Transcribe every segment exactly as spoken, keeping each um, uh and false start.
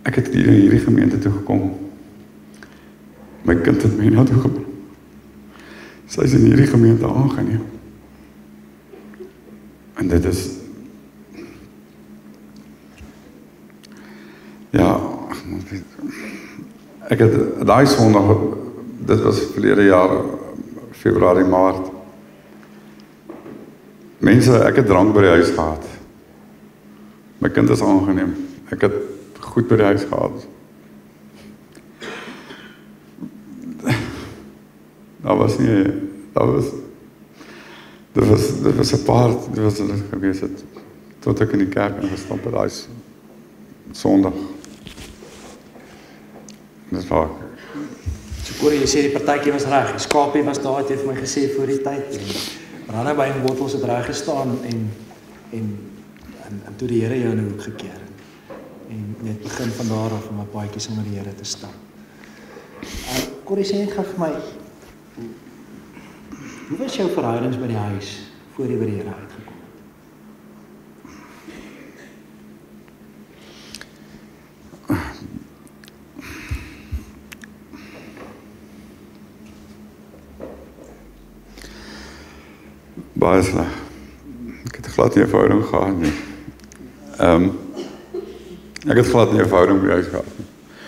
ek het hier in hierdie gemeente toe gekom. My kind het my na toe gebring. Sy is in hierdie gemeente aangeneem. En dit is, ja, ek het daai Sondag, dit was verlede jaar, Februarie, Maart. Mense, ek het drank by die huis gehad. My kind is aangeneem. Ek het goed by die huis gehad. Dat was nie, dat was, dit was, dit was 'n paard, dit was dit gewees het, tot ek in die kerk ingestap het, daai Sondag. Dis waar. So Corrie, jy sê die partytjie was reg, die skapie was daar, het jy vir my gesê voor die tyd, en Rannaby en Bottels het reg gestaan, en, en, en, en toe die Here jou in die hoek gekeer, en net begin van daar af om 'n paadjie saam met die Here te stap. Uh, Corrie, sê net gou vir my, hoe was jou verhoudings by die huis, voor jy by die Here uitgekom het? Baie sleg. Ek het glad nie 'n verhouding gehad nie. Ehm um, ek het glad nie 'n verhouding by die huis gehad nie.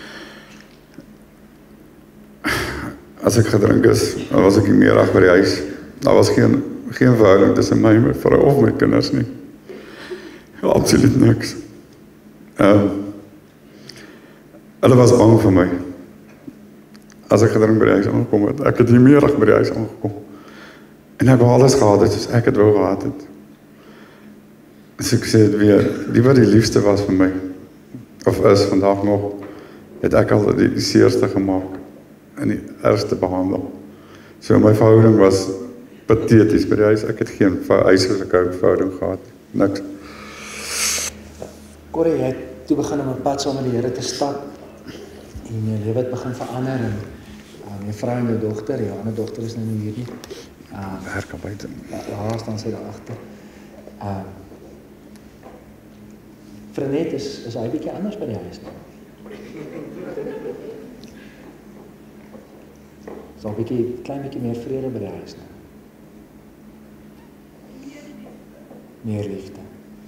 As ek gedrink is, dan was ek nie meer reg by die huis. Daar was geen, geen verhouding tussen my en my vrou of my kinders nie. Ja, absoluut niks. Ehm um, hulle was bang vir my. As ek gedrink by die huis aangekom het, ek het nie meer reg by die huis aangekom. En ek wou alles gehad het, soos ek het wou gehad het. So ek sê het weer, die wat die liefste was vir my, of is vandag nog, het ek al die, die seerste gemaak, en die ergste behandel. So my verhouding was patheties by die huis, ek het geen huishoudlike verhouding gehad, niks. Corrie, jy het toe begin om 'n pad saam met die Here te stap, en jou lewe het begin verander, en um, jou vrou en jou dogter, jou ander dogter is nou nie hier nie, Um, Herka buite. Daar staan sy daar agter. Um, Frenet is, is hy bietjie anders by die huis nou. Is al bietjie, klein bietjie meer vrede by die huis nou. Meer liefde.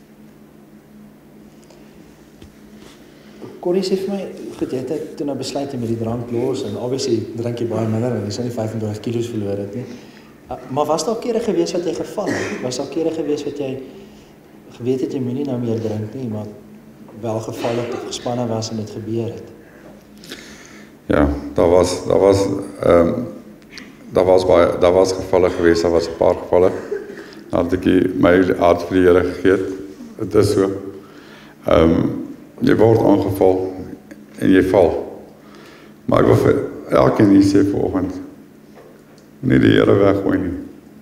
Corrie sê vir my, goed, jy het toe nou besluit om met die drank los, en obviously drink jy baie minder, en jy sal nie vyfentwintig kilos verloor het nie. Maar was daar kere gewees wat jy geval het? Was daar kere gewees wat jy geweet het jy moenie nou meer drink nie, maar wel geval het of gespanne was en dit gebeur het? Ja, daar was, daar was, ehm, um, daar was baie, daar was gevalle gewees, daar was 'n paar gevalle. Nou het ek my hart vir die Here gegee. Dit is so. Ehm, um, jy word aangeval en jy val. Maar ek wil vir elkeen hier sê vanoggend, nie die Here weggooi nie.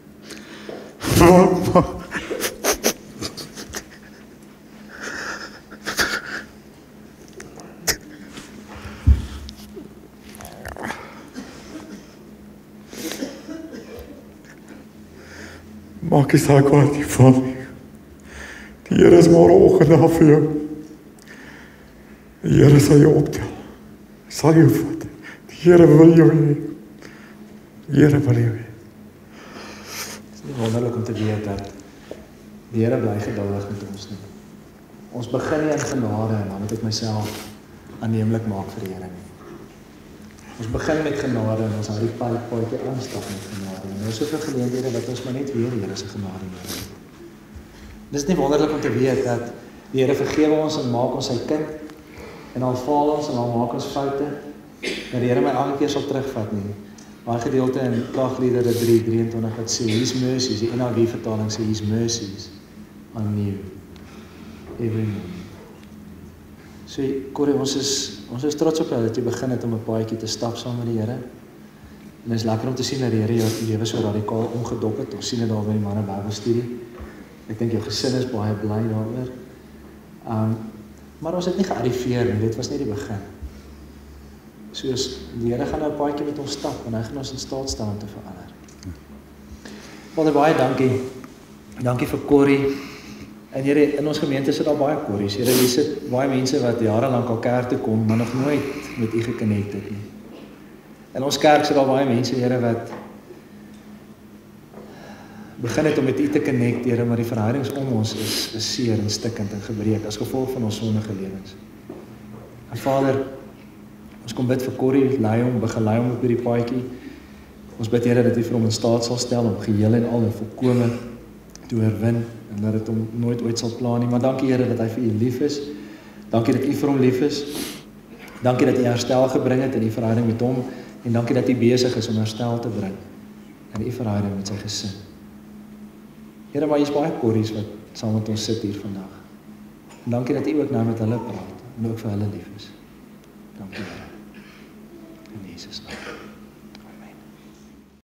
Maak nie saak wat jy val nie. Die Here is môreoggend daar vir jou. Die Here sal jou optel. Sal jou vat. Die Here wil jou hê. Die Here wil jou hê. Het is nie wonderlik om te weet dat die Here bly geduldig met ons nie. Ons begin nie in genade en dan moet ek myself aanneemlik maak vir die Here nie. Ons begin met genade en ons hou die paadjie aanstap met genade. En nou is soveel geleenthede wat ons maar net weer die Here se genade nodig. Dis nie wonderlik om te weet dat die Here vergewe ons en maak ons sy kind, en dan faal ons en dan maak ons foute, dat die Here my elke keer sal terugvat nie. Daai gedeelte in Klagliedere drie drieëntwintig wat sê, His mercies, die N I V vertaling sê, His mercies are new every morning. So, Corrie, ons is, ons is trots op jou dat jy begin het om 'n paadjie te stap saam met die Here. En dit is lekker om te sien dat die Here jou lewe so radikaal omgedop het. Ons sien dit daar by die manne Bybelstudie. Ek dink jou gesin is baie bly daaroor. Um, maar ons het nie gearriveer nie, dit was net die begin. Soos die Here gaan nou 'n paadjie met ons stap en hy gaan ons in staat stel om te verander. Vader, baie dankie. Dankie vir Corrie. En Here, in ons gemeente sit daar baie korries. Here, hier sit baie mense wat jarelank al kerk toe kom, maar nog nooit met U gekonnekt het nie. In ons kerk sit daar baie mense, Here, wat begin het om met U te connect, Here, maar die verhoudings om ons is, is seer en stikkend en gebreek as gevolg van ons sondige lewens. En Vader, ons kom bid vir Corrie, lei hom, begelei hom op hierdie paadjie. Ons bid, Here, dat U vir hom in staat sal stel om geheel en al en volkome te oorwin en dat dit hom nooit ooit sal pla nie. Maar dankie, Here, dat hy vir U lief is. Dankie dat U vir hom lief is. Dankie dat U herstel gebring het in die verhouding met hom en dankie dat U besig is om herstel te bring in die verhouding met sy gesin. Here, maar hier's baie korries wat saam met ons sit hier vandag. En dankie dat U ook nou met hulle praat en ook vir hulle lief is. Dankie, Here. In Jesus naam.